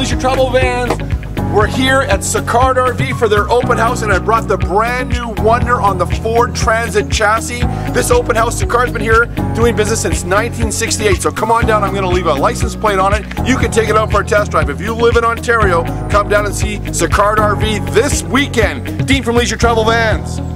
Leisure Travel Vans. We're here at Sicard RV for their open house, and I brought the brand new Wonder on the Ford Transit chassis. This open house, Sicard's been here doing business since 1968, so come on down. I'm going to leave a license plate on it. You can take it out for a test drive. If you live in Ontario, come down and see Sicard RV this weekend. Dean from Leisure Travel Vans.